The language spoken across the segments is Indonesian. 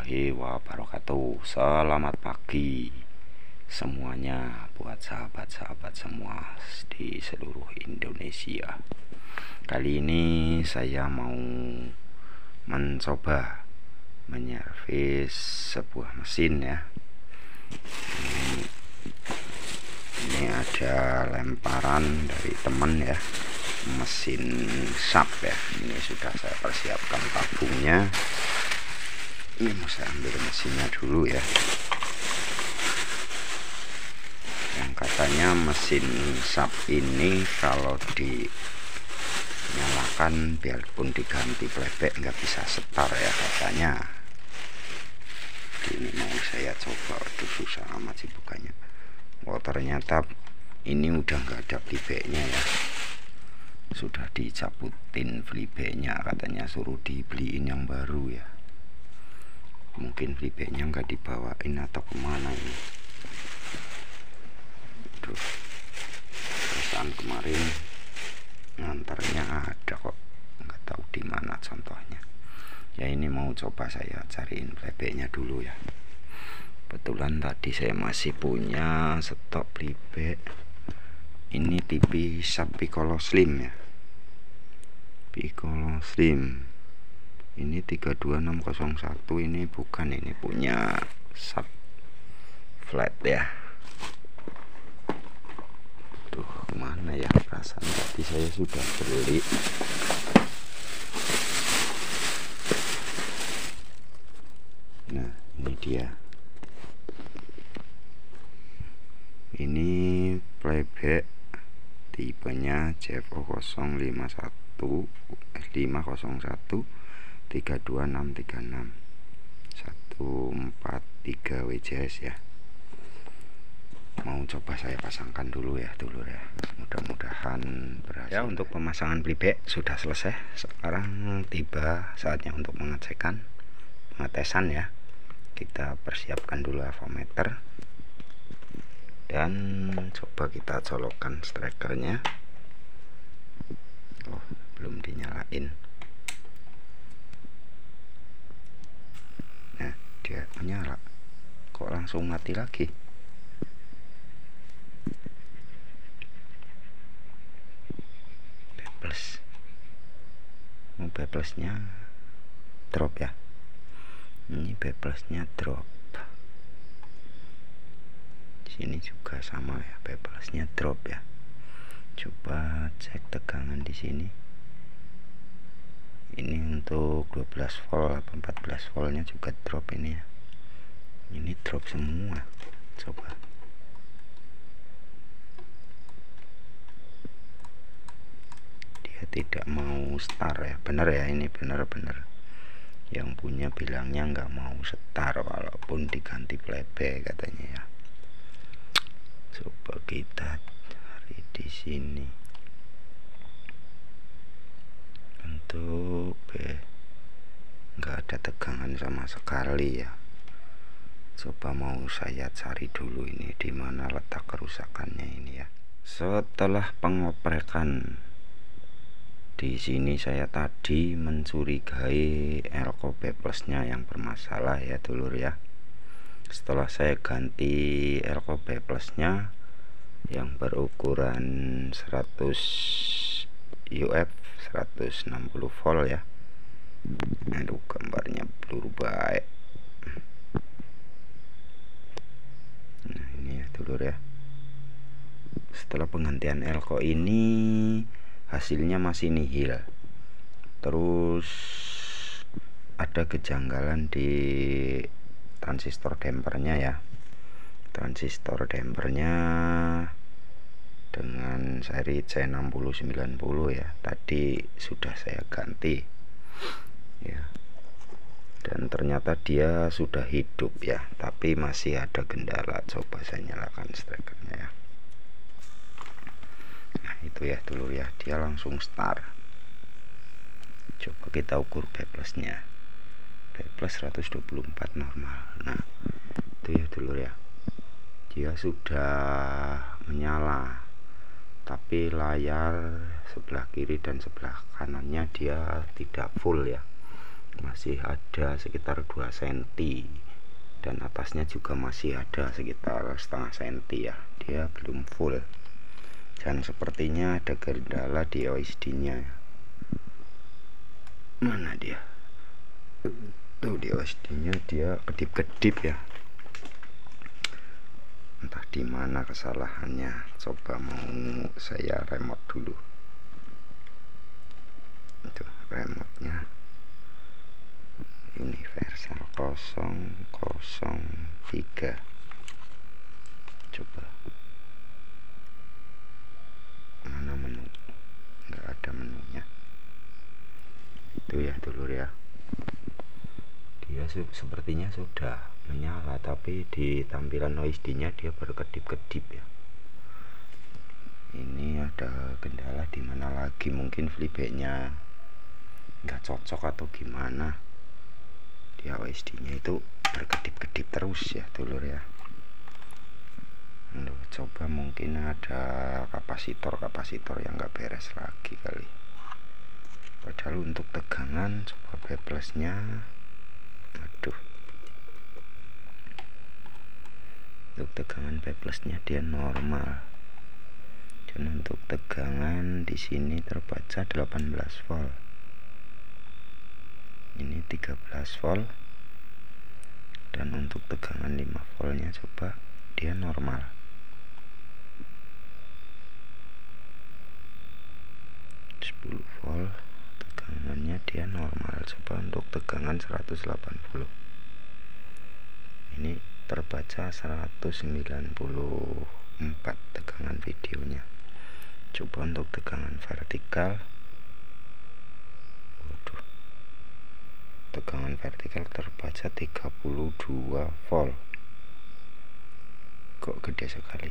warahmatullahi wabarakatuh. Selamat pagi semuanya buat sahabat-sahabat semua di seluruh Indonesia. Kali ini saya mau mencoba menyervis sebuah mesin ya. Ini ada lemparan dari teman ya, mesin sap ya. Ini sudah saya persiapkan tabungnya. Ini mau saya ambil mesinnya dulu ya. Yang katanya mesin sap ini kalau dinyalakan biarpun diganti playback nggak bisa setar ya katanya. Ini mau saya coba. Aduh, susah amat sih bukanya. Oh, ternyata ini udah nggak ada playbacknya ya. Sudah dicabutin playbacknya, katanya suruh dibeliin yang baru ya. Mungkin playbacknya nggak dibawain atau kemana ini. Aduh, perusahaan kemarin ngantarnya ada kok, nggak tahu di mana contohnya. Ya ini mau coba saya cariin playbacknya dulu ya. Kebetulan tadi saya masih punya stok playback. Ini TV Sap Piccolo Slim ya, Piccolo Slim. Ini 32601. Ini bukan, ini punya Sap flat ya. Tuh mana ya, perasaan tadi saya sudah beli. Nah ini dia. Ini playback tipenya JFO 051 501 32636 143 WJS ya. Mau coba saya pasangkan dulu ya dulur ya. Mudah-mudahan berhasil ya. Untuk pemasangan playback sudah selesai. Sekarang tiba saatnya untuk pengetesan ya. Kita persiapkan dulu avometer dan coba kita colokkan strikernya. Oh, belum dinyalain. Nah, dia menyala. Kok langsung mati lagi? Plus. Plusnya drop ya. Ini plusnya drop. Ini juga sama ya, plusnya drop ya. Coba cek tegangan di sini. Ini untuk 12 volt atau 14 voltnya juga drop ini ya. Ini drop semua. Coba. Dia tidak mau start ya. Bener ya, ini bener-bener. Yang punya bilangnya nggak mau start walaupun diganti playback katanya ya. Coba kita cari di sini. Untuk nggak ada tegangan sama sekali ya. Coba mau saya cari dulu ini di mana letak kerusakannya ini ya. Setelah pengoprekan di sini saya tadi mencurigai elko B plusnya yang bermasalah ya dulur ya. Setelah saya ganti elko B plusnya yang berukuran 100 UF 160 volt ya. Aduh, gambarnya blur baik. Nah ini ya dulur ya. Setelah penggantian elko ini hasilnya masih nihil. Terus ada kejanggalan di transistor dampernya ya. Transistor dampernya dengan seri C6090 ya. Tadi sudah saya ganti ya. Dan ternyata dia sudah hidup ya, tapi masih ada kendala. Coba saya nyalakan strikernya ya. Nah itu ya dulu ya, dia langsung start. Coba kita ukur B plusnya. B plus 124 normal. Nah itu ya dulu ya, dia sudah menyala, tapi layar sebelah kiri dan sebelah kanannya dia tidak full ya. masih ada sekitar 2 cm, dan atasnya juga masih ada sekitar setengah senti ya, dia belum full. Dan sepertinya ada kendala di OSD nya. Mana dia tuh, di OSD nya dia kedip-kedip ya, entah di mana kesalahannya. Coba mau saya remote dulu. Itu remote nya universal 003. Coba mana menu, nggak ada menunya. Itu ya dulur ya, dia sepertinya sudah menyala, tapi di tampilan OSD nya dia berkedip-kedip ya. Ini ada kendala di mana lagi, mungkin flybag nya nggak cocok atau gimana. Dia OSD nya itu berkedip-kedip terus ya dulur ya. Coba mungkin ada kapasitor yang nggak beres lagi kali. Padahal untuk tegangan coba B plus nya, aduh, untuk tegangan B plus nya dia normal, dan untuk tegangan di sini terbaca 18 volt, ini 13 volt, dan untuk tegangan 5 voltnya coba dia normal. 10 volt tegangannya dia normal. Coba untuk tegangan 180, ini terbaca 194 tegangan videonya. Coba untuk tegangan vertikal, waduh, tegangan vertikal terbaca 32 volt. Kok gede sekali,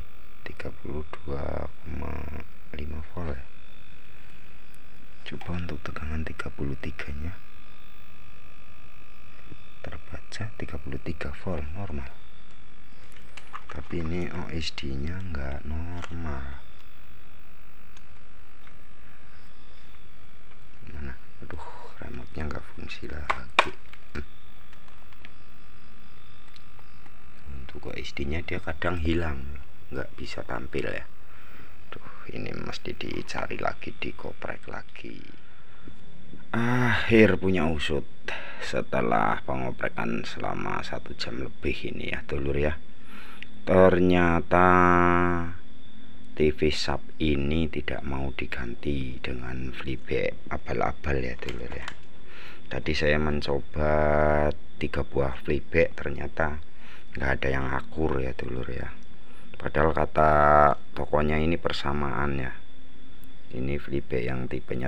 32,5 volt ya. Coba untuk tegangan 33 nya terbaca 33 volt normal, tapi ini OSD nya nggak normal. Mana, aduh, remote nya nggak fungsi lagi. Untuk OSD nya dia kadang hilang, nggak bisa tampil ya. Ini mesti dicari lagi, dikoprek lagi. Akhir punya usut setelah pengoprekan selama 1 jam lebih ini ya dulur ya. Ternyata TV sub ini tidak mau diganti dengan flybag abal-abal ya dulur ya. Tadi saya mencoba 3 buah flybag, ternyata nggak ada yang akur ya dulur ya. Padahal kata tokonya ini persamaan ya. Ini flybag yang tipenya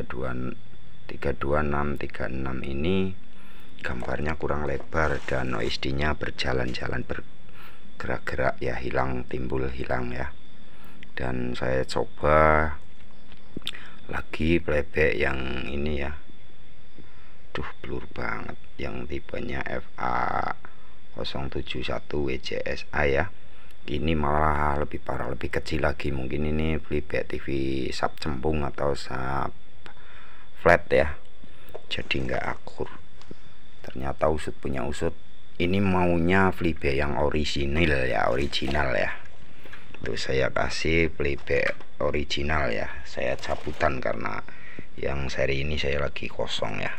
32636 ini gambarnya kurang lebar, dan OSD nya berjalan-jalan, bergerak-gerak ya, hilang timbul hilang ya. Dan saya coba lagi playback yang ini ya, duh blur banget, yang tipenya FA 071 WJSA ya. Ini malah lebih parah, lebih kecil lagi. Mungkin ini flybag TV sub cembung atau sub flat ya, jadi nggak akur. Ternyata usut punya usut, ini maunya flybag yang original ya. Tuh saya kasih flybag original ya, saya cabutan karena yang seri ini saya lagi kosong ya,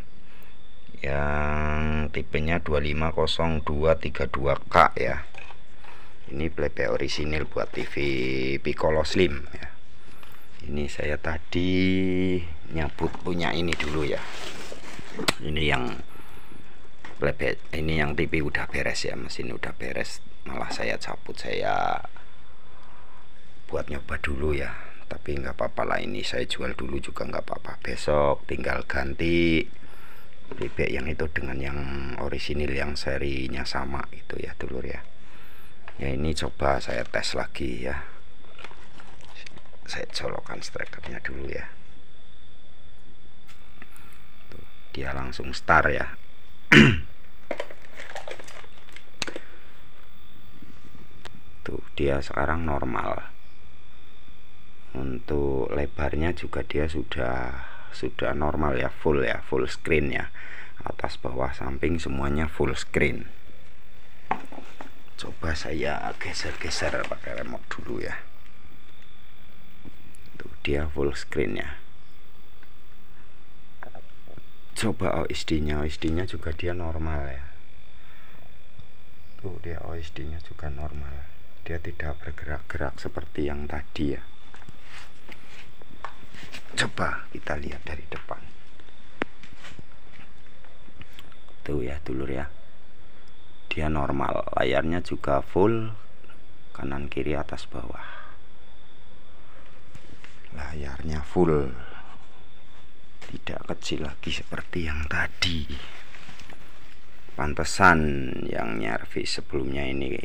yang tipenya 250232K ya. Ini flybag orisinil buat TV Piccolo Slim ya. Ini saya tadi nyabut punya ini dulu ya. Ini yang flybag, ini yang TV udah beres ya, mesin udah beres. Malah saya cabut, saya buat nyoba dulu ya. Tapi nggak apa-apa lah, ini saya jual dulu juga nggak apa-apa. Besok tinggal ganti flybag yang itu dengan yang orisinil yang serinya sama itu ya dulur ya. Ya ini coba saya tes lagi ya. Saya colokkan strikernya dulu ya. Tuh, dia langsung start ya. Tuh dia sekarang normal. Untuk lebarnya juga dia sudah normal ya, full screen ya. atas bawah samping semuanya full screen. Coba saya geser-geser pakai remote dulu ya. Tuh dia full screen ya. Coba OSD-nya juga dia normal ya. Tuh dia OSD-nya juga normal. Dia tidak bergerak-gerak seperti yang tadi ya. Coba kita lihat dari depan. Tuh ya dulur ya, dia normal, layarnya juga full, kanan kiri atas bawah, layarnya full, tidak kecil lagi seperti yang tadi. Pantesan yang nyervis sebelumnya ini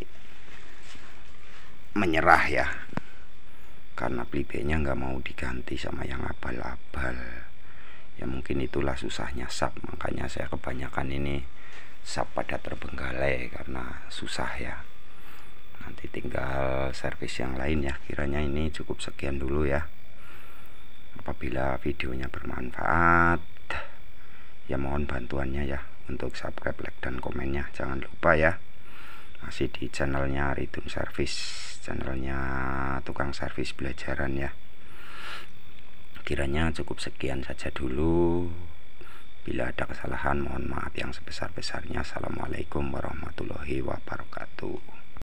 menyerah ya, karena plibenya nggak mau diganti sama yang abal-abal. Ya mungkin itulah susahnya sub, makanya saya kebanyakan ini sub pada terbengkalai karena susah ya. Nanti tinggal servis yang lain ya. Kiranya ini cukup sekian dulu ya. Apabila videonya bermanfaat, ya mohon bantuannya ya untuk subscribe, like, dan komennya. Jangan lupa ya, masih di channelnya Ridun Service, channelnya tukang servis belajaran ya. Kiranya cukup sekian saja dulu. Bila ada kesalahan mohon maaf yang sebesar-besarnya. Assalamualaikum warahmatullahi wabarakatuh.